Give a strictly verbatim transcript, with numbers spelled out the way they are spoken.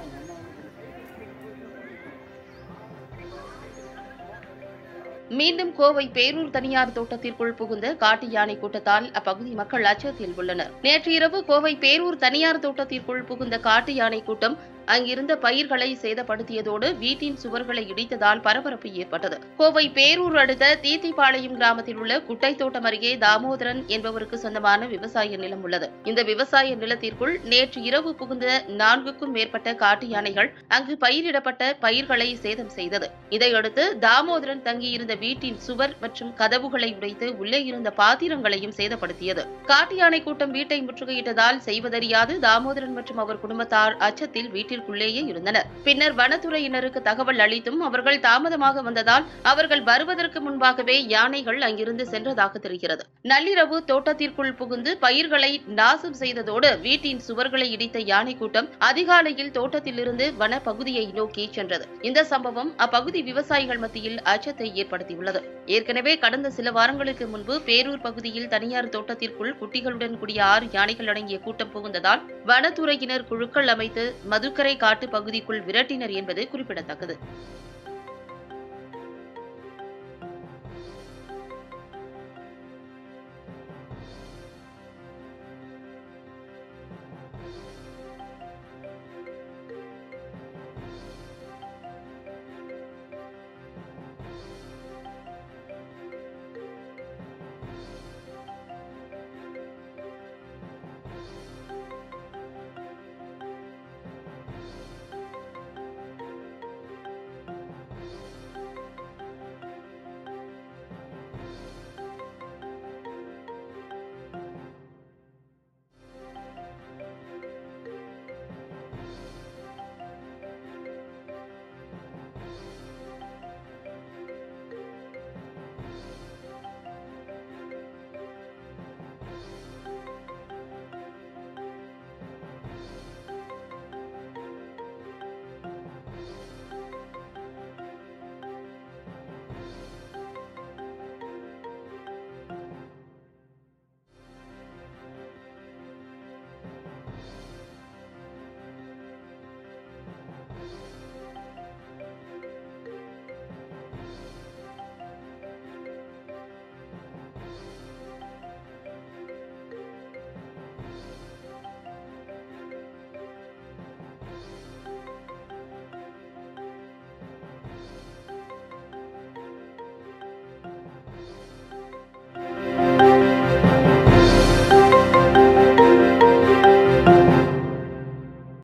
மீண்டும் கோவை பேரூர் தனியார் தோட்டத்திற்குள் புகுந்த காட்டு யானை கூட்டத்தால் அப்பகுதி மக்கள் அச்சத்தில் உள்ளனர். நேற்று இரவு கோவை பேரூர் தனியார் தோட்டத்திற்குள் புகுந்த காட்டு யானை கூட்டம் அங்கிருந்த பயிர்களை சேதப்படுத்தியதோடு வீட்டின் சுவர்களை இடித்ததால் பரபரப்பு ஏற்பட்டது. கோவை பேரூர் அடுத்த தீத்திப்பாளையம் கிராமத்தில் உள்ள குட்டை தோட்டம் அருகே தாமோதரன் என்பவருக்கு சொந்தமான விவசாய நிலம் உள்ளது. இந்த விவசாய நிலத்திற்குள் நேற்று இரவு புகுந்த நான்குக்கும் மேற்பட்ட காட்டு யானைகள் அங்கு பயிரிடப்பட்ட பயிர்களை சேதம் செய்தது. இதையடுத்து தாமோதரன் தங்கியிருந்த வீட்டின் சுவர் மற்றும் கதவுகளை உடைத்து உள்ளே இருந்த பாத்திரங்களையும் சேதப்படுத்தியது. காட்டு யானை கூட்டம் வீட்டை முற்றுகையிட்டதால் செய்வதறியாது தாமோதரன் மற்றும் அவர் குடும்பத்தார் அச்சத்தில் வீட்டில் வீட்டிற்குள்ளேயே இருந்தனர். பின்னர் வனத்துறையினருக்கு தகவல் அளித்தும் அவர்கள் தாமதமாக வந்ததால் அவர்கள் வருவதற்கு முன்பாகவே யானைகள் அங்கிருந்து சென்றதாக தெரிகிறது. நள்ளிரவு தோட்டத்திற்குள் புகுந்து பயிர்களை நாசம் செய்ததோடு வீட்டின் சுவர்களை இடித்த யானை கூட்டம் அதிகாலையில் தோட்டத்திலிருந்து வன பகுதியை நோக்கி சென்றது. இந்த சம்பவம் அப்பகுதி விவசாயிகள் மத்தியில் அச்சத்தை ஏற்படுத்தியுள்ளது. ஏற்கனவே கடந்த சில வாரங்களுக்கு முன்பு பேரூர் பகுதியில் தனியார் தோட்டத்திற்குள் குட்டிகளுடன் கூடிய ஆறு யானைகள் அடங்கிய கூட்டம் புகுந்ததால் வனத்துறையினர் குழுக்கள் அமைத்து மதுக்கரை காட்டு பகுதிக்குள் விரட்டினர் என்பது குறிப்பிடத்தக்கது.